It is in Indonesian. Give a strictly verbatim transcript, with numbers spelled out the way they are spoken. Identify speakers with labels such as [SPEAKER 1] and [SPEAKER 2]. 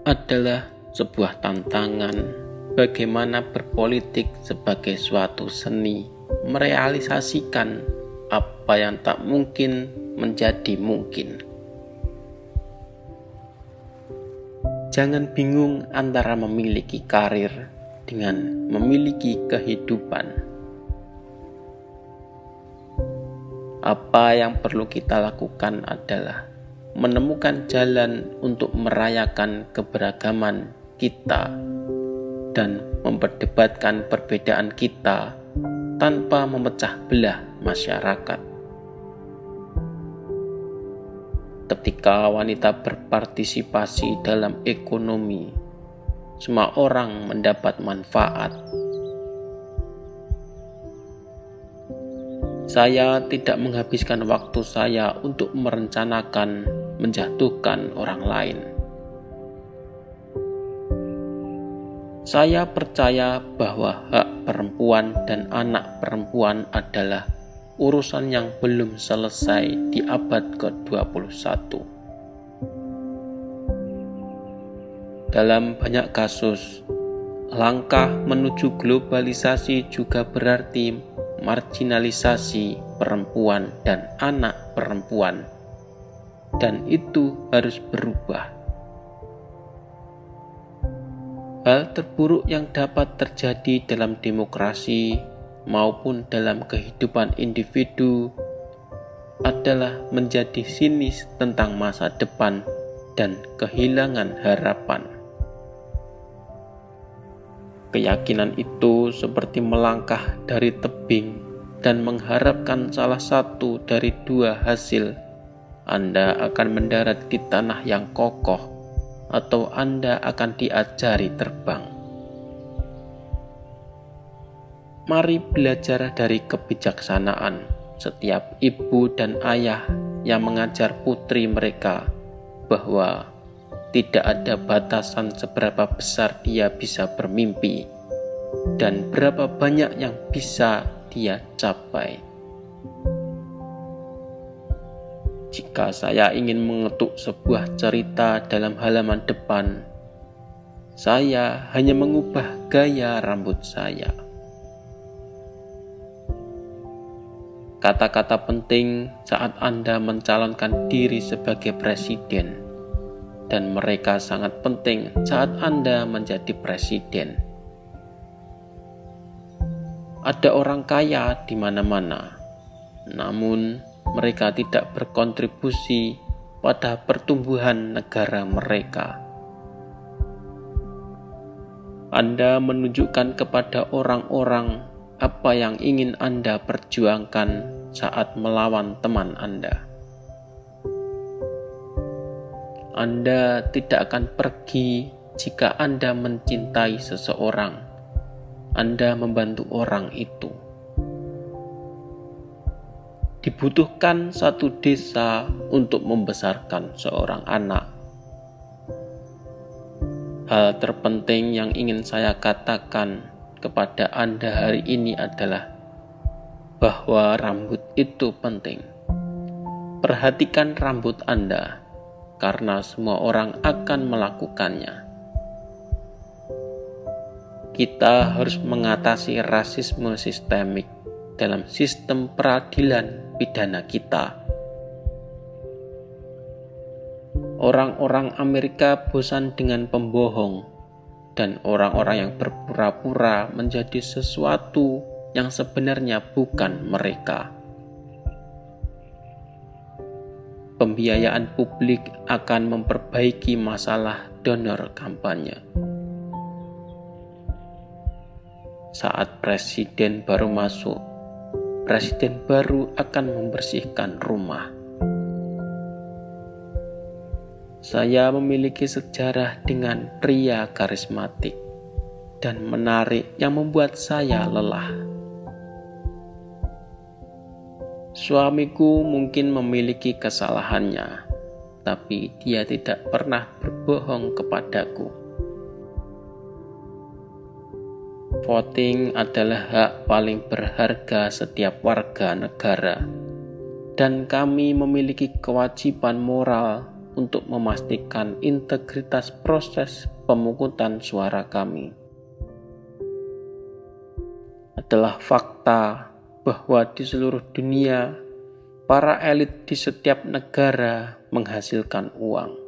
[SPEAKER 1] adalah sebuah tantangan bagaimana berpolitik sebagai suatu seni merealisasikan apa yang tak mungkin menjadi mungkin. Jangan bingung antara memiliki karir dengan memiliki kehidupan. Apa yang perlu kita lakukan adalah menemukan jalan untuk merayakan keberagaman kita dan memperdebatkan perbedaan kita tanpa memecah belah masyarakat. Ketika wanita berpartisipasi dalam ekonomi, semua orang mendapat manfaat. Saya tidak menghabiskan waktu saya untuk merencanakan menjatuhkan orang lain. Saya percaya bahwa hak perempuan dan anak perempuan adalah urusan yang belum selesai di abad ke dua puluh satu. Dalam banyak kasus, langkah menuju globalisasi juga berarti marginalisasi perempuan dan anak perempuan, dan itu harus berubah. Hal terburuk yang dapat terjadi dalam demokrasi maupun dalam kehidupan individu adalah menjadi sinis tentang masa depan dan kehilangan harapan. Keyakinan itu seperti melangkah dari tebing dan mengharapkan salah satu dari dua hasil. Anda akan mendarat di tanah yang kokoh atau Anda akan diajari terbang. Mari belajar dari kebijaksanaan setiap ibu dan ayah yang mengajar putri mereka bahwa tidak ada batasan seberapa besar dia bisa bermimpi dan berapa banyak yang bisa dia capai. Jika saya ingin mengetuk sebuah cerita dalam halaman depan, saya hanya mengubah gaya rambut saya. Kata-kata penting saat Anda mencalonkan diri sebagai presiden, dan mereka sangat penting saat Anda menjadi presiden. Ada orang kaya di mana-mana, namun mereka tidak berkontribusi pada pertumbuhan negara mereka. Anda menunjukkan kepada orang-orang apa yang ingin Anda perjuangkan saat melawan teman Anda. Anda tidak akan pergi jika Anda mencintai seseorang. Anda membantu orang itu. Dibutuhkan satu desa untuk membesarkan seorang anak. Hal terpenting yang ingin saya katakan kepada Anda hari ini adalah bahwa rambut itu penting. Perhatikan rambut Anda, karena semua orang akan melakukannya. Kita harus mengatasi rasisme sistemik dalam sistem peradilan pidana kita. Orang-orang Amerika bosan dengan pembohong dan orang-orang yang berpura-pura menjadi sesuatu yang sebenarnya bukan mereka. Pembiayaan publik akan memperbaiki masalah donor kampanye. Saat presiden baru masuk, presiden baru akan membersihkan rumah. Saya memiliki sejarah dengan pria karismatik dan menarik yang membuat saya lelah. Suamiku mungkin memiliki kesalahannya, tapi dia tidak pernah berbohong kepadaku. Voting adalah hak paling berharga setiap warga negara, dan kami memiliki kewajiban moral untuk memastikan integritas proses pemungutan suara kami. Adalah fakta bahwa di seluruh dunia, para elit di setiap negara menghasilkan uang.